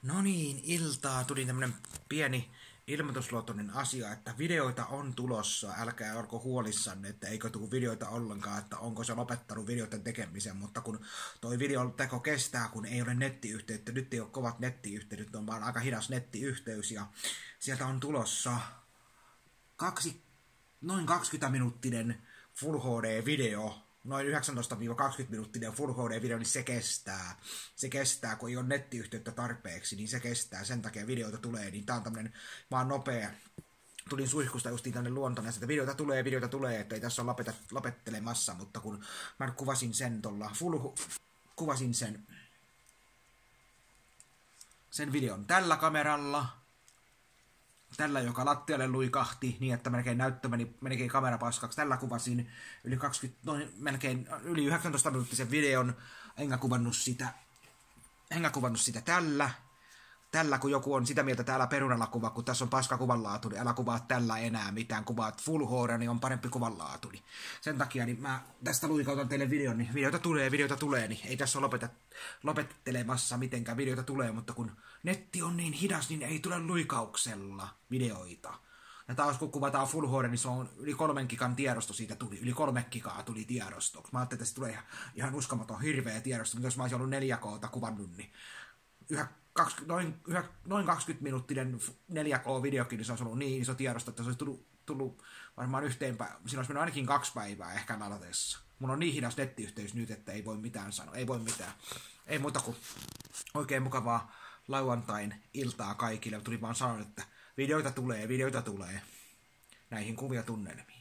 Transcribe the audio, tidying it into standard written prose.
No niin, iltaa tuli tämmönen pieni ilmoitusluontoinen asia, että videoita on tulossa. Älkää olko huolissanne, että eikö tule videoita ollenkaan, että onko se lopettanut videoiden tekemisen, mutta kun toi videon teko kestää, kun ei ole nettiyhteyttä, nyt ei ole kovat nettiyhteydet, on vaan aika hidas nettiyhteys ja sieltä on tulossa noin 20-minuuttinen Full HD-video, noin 19-20 minuuttinen Full HD-video, niin se kestää. Se kestää, kun ei ole nettiyhteyttä tarpeeksi, niin se kestää. Sen takia videoita tulee, niin tää on tämmönen vaan nopea. Tulin suihkusta justiin tänne luontoon, että videoita tulee, että ei tässä ole lopettelemassa, mutta kun mä kuvasin sen kuvasin sen videon tällä kameralla, tällä, joka lattialle luikahti, niin että melkein näyttö meni melkein kamerapaskaksi. Tällä kuvasin melkein yli 19 minuuttisen videon, enkä kuvannut sitä tällä, kun joku on sitä mieltä, että älä perunalla kuva, kun tässä on paska kuvanlaatu, niin älä kuvaa tällä enää mitään, kuvaat Full HD, niin on parempi kuvanlaatu. Sen takia niin mä tästä luikautan teille videon, niin videoita tulee, niin ei tässä ole lopettelemassa mitenkään, videoita tulee, mutta kun netti on niin hidas, niin ei tule luikauksella videoita. Ja taas kun kuvataan Full HD, niin se on yli 3 gigan tiedosto siitä tuli, yli 3 gigaa tuli tiedosto. Mä ajattelin, että se tulee ihan uskomaton hirveä tiedosto, mutta jos mä olisin ollut 4K:ta kuvannut, niin noin 20-minuuttinen 4K-videokin, niin se olisi ollut niin iso tiedosto, että se olisi tullut varmaan siinä olisi mennyt ainakin 2 päivää ehkä ladatessa. Mulla on niin hidas nettiyhteys nyt, että ei voi mitään sanoa, ei voi mitään. Ei muuta kuin oikein mukavaa lauantain iltaa kaikille. Tuli vaan sanoa, että videoita tulee näihin kuvia tunnelmiin.